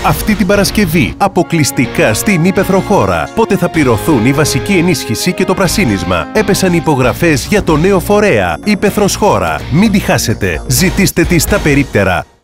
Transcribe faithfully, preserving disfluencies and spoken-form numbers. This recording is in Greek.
Αυτή την Παρασκευή, αποκλειστικά στην Ήπεθρο χώρα. Πότε θα πληρωθούν η βασική ενίσχυση και το πρασίνισμα. Έπεσαν οι υπογραφές για το νέο φορέα. Ήπεθρος χώρα. Μην τη χάσετε. Ζητήστε τη στα περίπτερα.